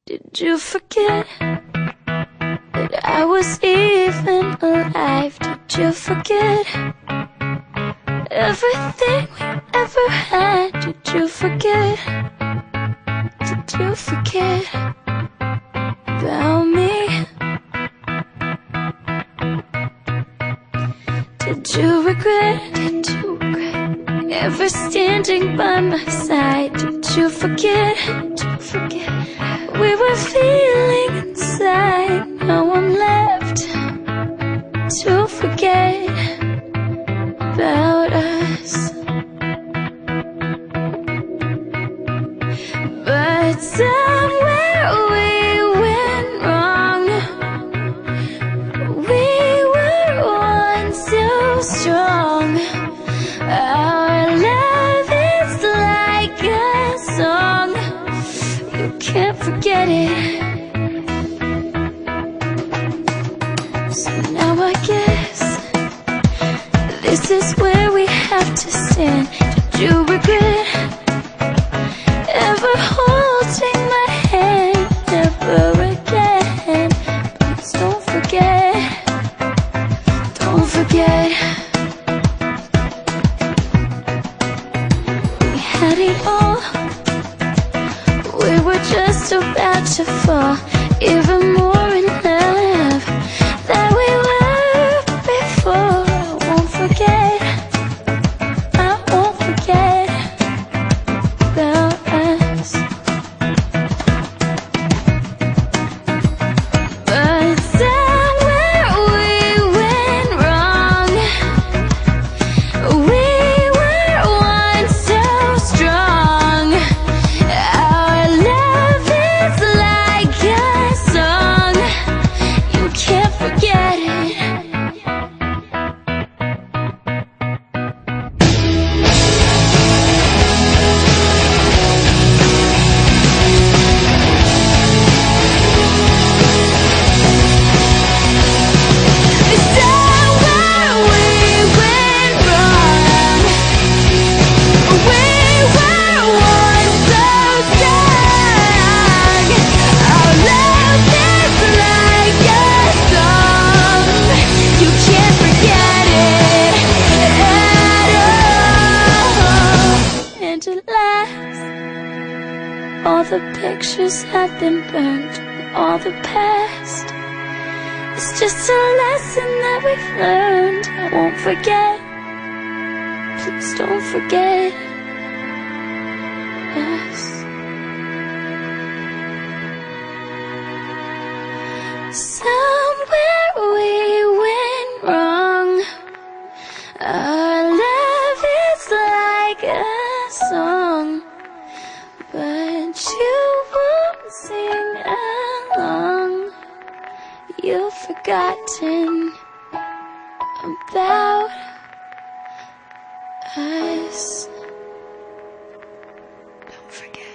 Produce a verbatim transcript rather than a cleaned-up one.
Did you forget that I was even alive? Did you forget everything we ever had? Did you forget? Did you forget about me? Did you regret? Did you regret ever standing by my side? Did you forget? Did you forget we were feeling inside? No one left to forget about us. But somewhere we went wrong. We were once so strong. Our love is like a song. You can't forget it. So now I guess this is where we have to stand. Did you regret ever holding my hand? Never again. But don't forget, don't forget, we had it all. We were just about to fall even more in love than we were before. I won't forget, I won't forget about us. But somewhere we went wrong. We were once so strong. Our love is like a song. You can't forget it. Somewhere we went wrong. We were once so strong. Our love is like a song. You can't forget it at all. And at last, all the pictures have been burned. All the past, it's just a lesson that we've learned. I won't forget. Please don't forget us. Somewhere we went wrong. Our love is like a song, but you won't sing along. You've forgotten about us. Don't forget.